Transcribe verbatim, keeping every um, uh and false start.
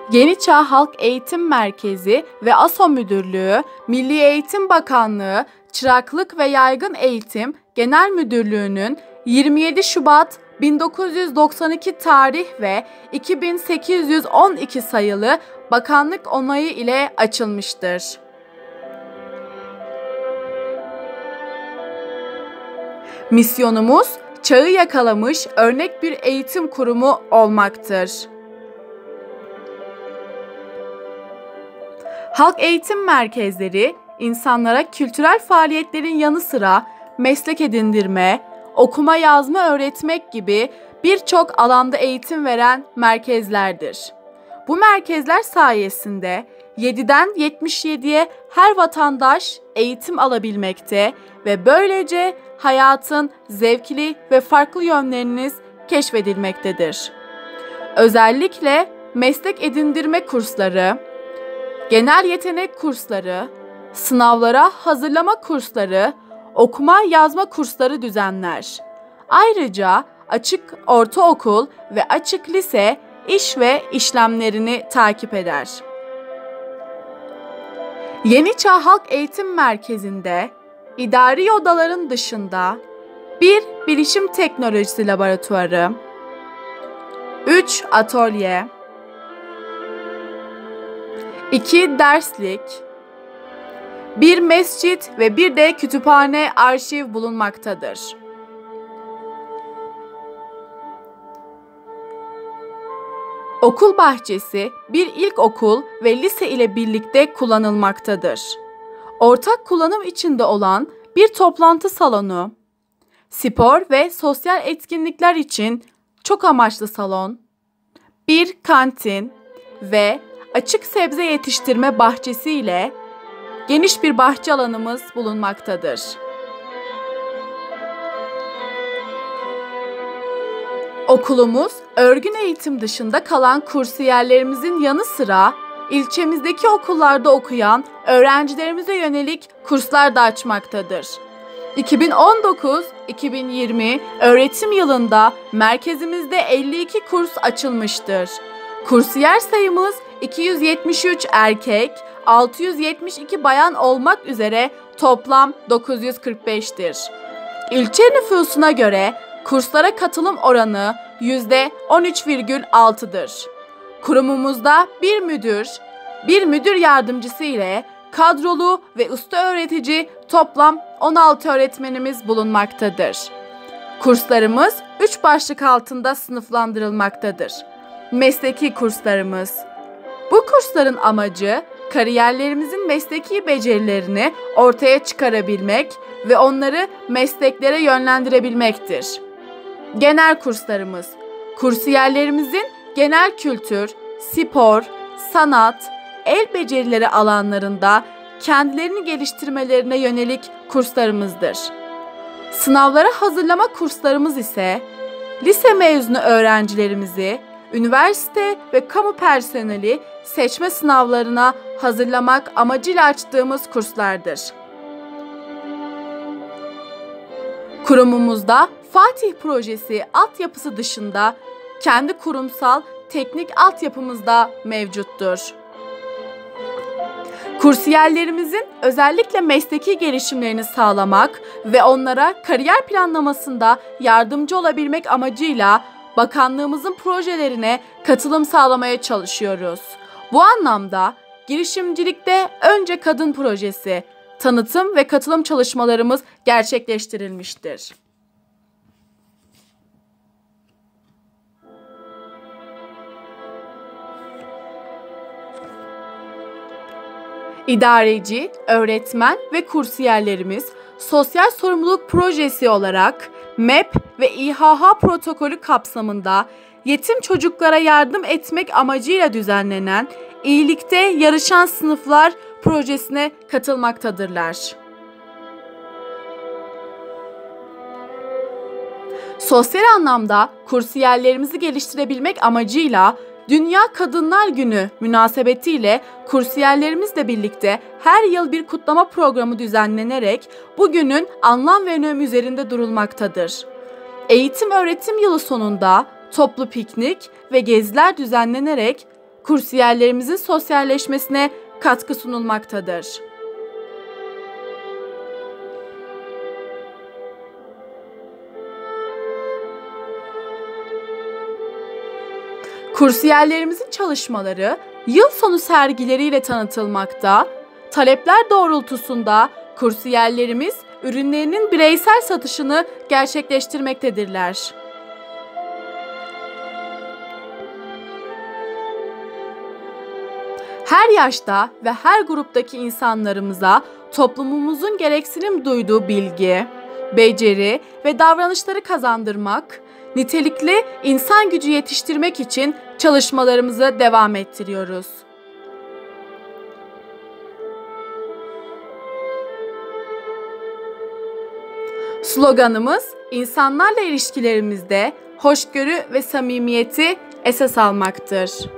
Yeniçağ Halk Eğitim Merkezi ve ASO Müdürlüğü, Milli Eğitim Bakanlığı, Çıraklık ve Yaygın Eğitim Genel Müdürlüğü'nün yirmi yedi Şubat bin dokuz yüz doksan iki tarih ve iki bin sekiz yüz on iki sayılı bakanlık onayı ile açılmıştır. Misyonumuz, çağı yakalamış örnek bir eğitim kurumu olmaktır. Halk eğitim merkezleri, insanlara kültürel faaliyetlerin yanı sıra meslek edindirme, okuma yazma öğretmek gibi birçok alanda eğitim veren merkezlerdir. Bu merkezler sayesinde yediden yetmiş yediye her vatandaş eğitim alabilmekte ve böylece hayatın zevkli ve farklı yönleriniz keşfedilmektedir. Özellikle meslek edindirme kursları, genel yetenek kursları, sınavlara hazırlama kursları, okuma yazma kursları düzenler. Ayrıca açık ortaokul ve açık lise iş ve işlemlerini takip eder. Yeniçağ Halk Eğitim Merkezi'nde idari odaların dışında bir bilişim teknolojisi laboratuvarı, üç atölye, iki derslik, bir mescit ve bir de kütüphane arşiv bulunmaktadır. Okul bahçesi bir ilkokul ve lise ile birlikte kullanılmaktadır. Ortak kullanım içinde olan bir toplantı salonu, spor ve sosyal etkinlikler için çok amaçlı salon, bir kantin ve açık sebze yetiştirme bahçesi ile geniş bir bahçe alanımız bulunmaktadır. Okulumuz, örgün eğitim dışında kalan kursiyerlerimizin yanı sıra ilçemizdeki okullarda okuyan öğrencilerimize yönelik kurslar da açmaktadır. iki bin on dokuz iki bin yirmi öğretim yılında merkezimizde elli iki kurs açılmıştır. Kursiyer sayımız iki yüz yetmiş üç erkek, altı yüz yetmiş iki bayan olmak üzere toplam dokuz yüz kırk beş'tir. İlçe nüfusuna göre kurslara katılım oranı yüzde on üç virgül altı'dır. Kurumumuzda bir müdür, bir müdür yardımcısı ile kadrolu ve usta öğretici toplam on altı öğretmenimiz bulunmaktadır. Kurslarımız üç başlık altında sınıflandırılmaktadır. Mesleki kurslarımız. Bu kursların amacı kariyerlerimizin mesleki becerilerini ortaya çıkarabilmek ve onları mesleklere yönlendirebilmektir. Genel kurslarımız. Kursiyerlerimizin genel kültür, spor, sanat, el becerileri alanlarında kendilerini geliştirmelerine yönelik kurslarımızdır. Sınavlara hazırlama kurslarımız ise lise mezunu öğrencilerimizi üniversite ve kamu personeli seçme sınavlarına hazırlamak amacıyla açtığımız kurslardır. Kurumumuzda Fatih Projesi altyapısı dışında kendi kurumsal teknik altyapımız da mevcuttur. Kursiyerlerimizin özellikle mesleki gelişimlerini sağlamak ve onlara kariyer planlamasında yardımcı olabilmek amacıyla bakanlığımızın projelerine katılım sağlamaya çalışıyoruz. Bu anlamda girişimcilikte önce kadın projesi, tanıtım ve katılım çalışmalarımız gerçekleştirilmiştir. İdareci, öğretmen ve kursiyerlerimiz sosyal sorumluluk projesi olarak M E P ve İ H H protokolü kapsamında yetim çocuklara yardım etmek amacıyla düzenlenen İyilikte Yarışan Sınıflar projesine katılmaktadırlar. Sosyal anlamda kursiyerlerimizi geliştirebilmek amacıyla Dünya Kadınlar Günü münasebetiyle kursiyerlerimizle birlikte her yıl bir kutlama programı düzenlenerek bugünün anlam ve önemi üzerinde durulmaktadır. Eğitim öğretim yılı sonunda toplu piknik ve geziler düzenlenerek kursiyerlerimizin sosyalleşmesine katkı sunulmaktadır. Kursiyerlerimizin çalışmaları yıl sonu sergileriyle tanıtılmakta, talepler doğrultusunda kursiyerlerimiz ürünlerinin bireysel satışını gerçekleştirmektedirler. Her yaşta ve her gruptaki insanlarımıza toplumumuzun gereksinim duyduğu bilgi, beceri ve davranışları kazandırmak, nitelikli insan gücü yetiştirmek için çalışmalarımızı devam ettiriyoruz. Sloganımız, insanlarla ilişkilerimizde hoşgörü ve samimiyeti esas almaktır.